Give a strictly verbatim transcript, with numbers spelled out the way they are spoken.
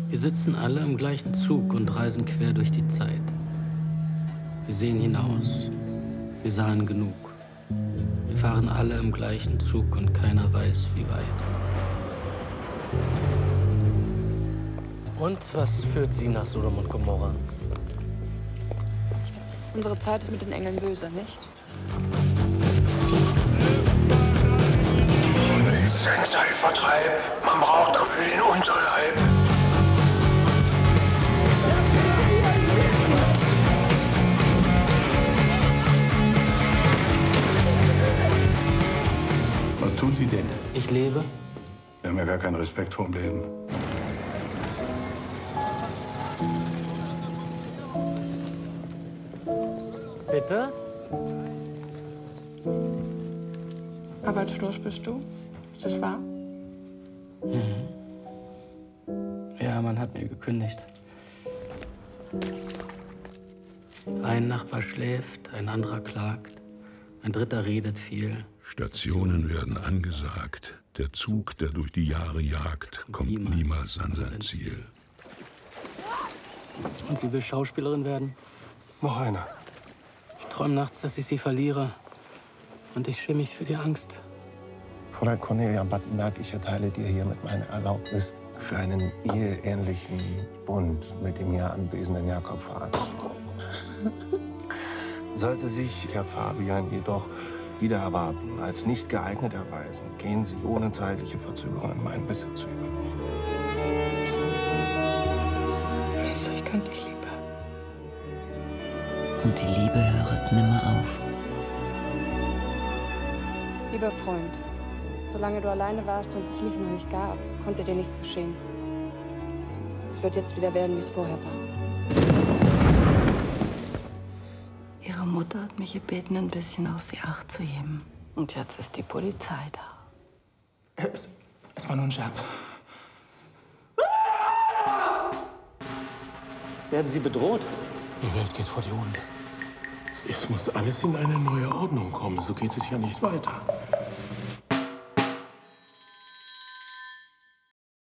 Wir sitzen alle im gleichen Zug und reisen quer durch die Zeit. Wir sehen hinaus. Wir sahen genug. Wir fahren alle im gleichen Zug und keiner weiß, wie weit. Und was führt Sie nach Sodom und Gomorra? Unsere Zeit ist mit den Engeln böse, nicht? Zeitvertreib. Man braucht dafür den Unterleib. Was tun Sie denn? Ich lebe. Wir haben ja gar keinen Respekt vorm Leben. Bitte? Arbeitslos bist du? Ist das wahr? Mhm. Ja, man hat mir gekündigt. Ein Nachbar schläft, ein anderer klagt, ein dritter redet viel. Stationen werden angesagt. Der Zug, der durch die Jahre jagt, kommt niemals an sein Ziel. Und sie will Schauspielerin werden? Noch einer. Ich träume nachts, dass ich sie verliere. Und ich schäme mich für die Angst. Fräulein Cornelia Battenberg, ich erteile dir hiermit meine Erlaubnis für einen eheähnlichen Bund mit dem hier anwesenden Jakob Fabian. Sollte sich Herr Fabian jedoch wieder erwarten, als nicht geeignet erweisen, gehen Sie ohne zeitliche Verzögerung in meinen Besitz über. Also, ich könnte dich lieber. Und die Liebe hört nimmer auf. Lieber Freund, solange du alleine warst und es mich noch nicht gab, konnte dir nichts geschehen. Es wird jetzt wieder werden, wie es vorher war. Ihre Mutter hat mich gebeten, ein bisschen auf sie Acht zu geben. Und jetzt ist die Polizei da. Es, es war nur ein Scherz. Werden Sie bedroht? Die Welt geht vor die Hunde. Es muss alles in eine neue Ordnung kommen, so geht es ja nicht weiter.